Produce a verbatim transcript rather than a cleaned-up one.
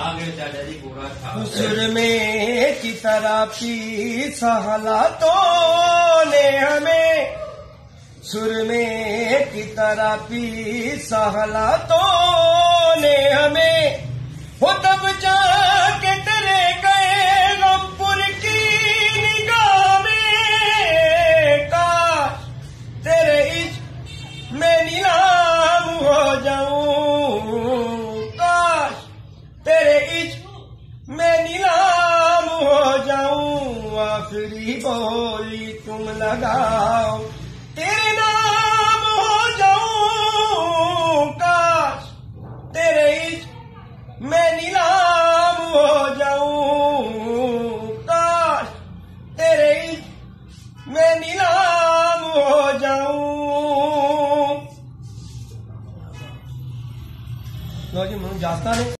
आगे चाचा जी पूरा था। सुरमे की तरह पी हालातों ने हमें, सुरमे की तरह पी हालातों ने हमें, हो तब जाके तेरे गए गमपुर की निगाह में, काश तेरे इश्क में नीलाम हो जाऊं, काश तेरे इश्क में नीलाम हो जाऊं। आखिरी बोली तुम लगा